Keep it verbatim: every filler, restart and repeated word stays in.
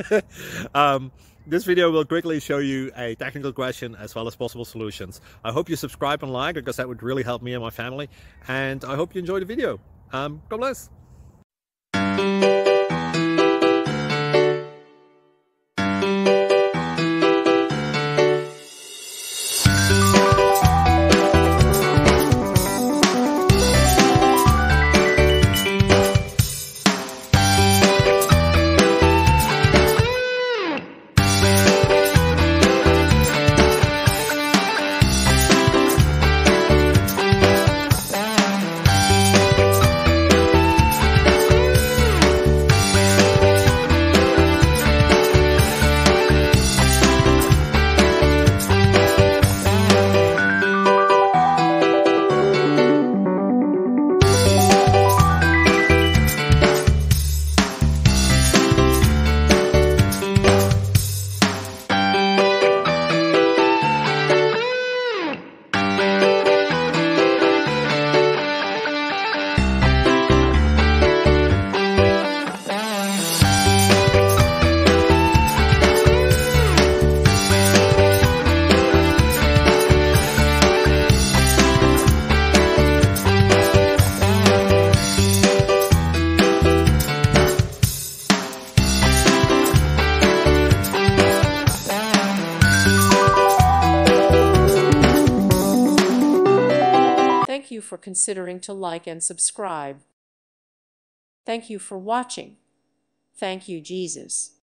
um, this video will quickly show you a technical question as well as possible solutions. I hope you subscribe and like, because that would really help me and my family. And I hope you enjoy the video. Um, God bless. Thank you for considering to like and subscribe. Thank you for watching. Thank you, Jesus.